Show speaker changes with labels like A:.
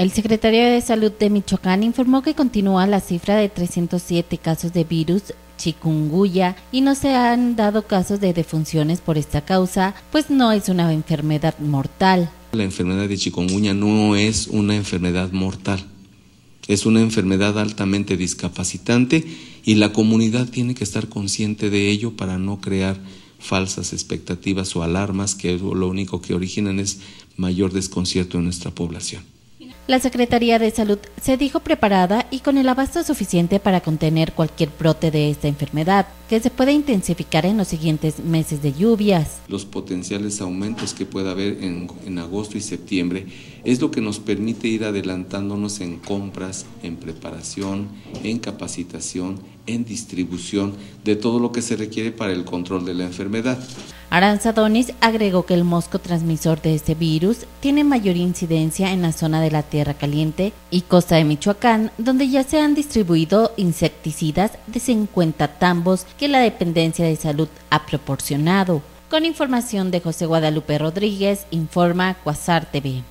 A: El secretario de Salud de Michoacán informó que continúa la cifra de 307 casos de virus chikungunya y no se han dado casos de defunciones por esta causa, pues no es una enfermedad mortal.
B: La enfermedad de chikungunya no es una enfermedad mortal, es una enfermedad altamente discapacitante y la comunidad tiene que estar consciente de ello para no crear falsas expectativas o alarmas que lo único que originan es mayor desconcierto en nuestra población.
A: La Secretaría de Salud se dijo preparada y con el abasto suficiente para contener cualquier brote de esta enfermedad, que se puede intensificar en los siguientes meses de lluvias.
B: Los potenciales aumentos que pueda haber en agosto y septiembre es lo que nos permite ir adelantándonos en compras, en preparación, en capacitación, en distribución de todo lo que se requiere para el control de la enfermedad.
A: Aranza Donis agregó que el mosco transmisor de este virus tiene mayor incidencia en la zona de la Tierra Caliente y costa de Michoacán, donde ya se han distribuido insecticidas de 50 tambos que la dependencia de salud ha proporcionado. Con información de José Guadalupe Rodríguez, informa Cuasar TV.